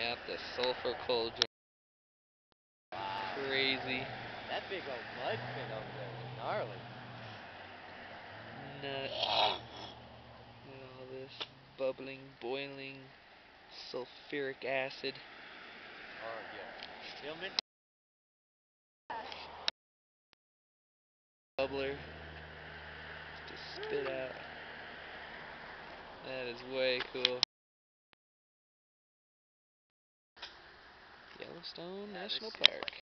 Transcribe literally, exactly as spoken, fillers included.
out the sulfur cauldron. Wow. Crazy. That big old mud pit over there is gnarly. Nuts. And all this bubbling, boiling, sulfuric acid. Oh yeah. Tillman? Bubbler. To spit out. That is way cool. Yellowstone Yeah, National this is Park. like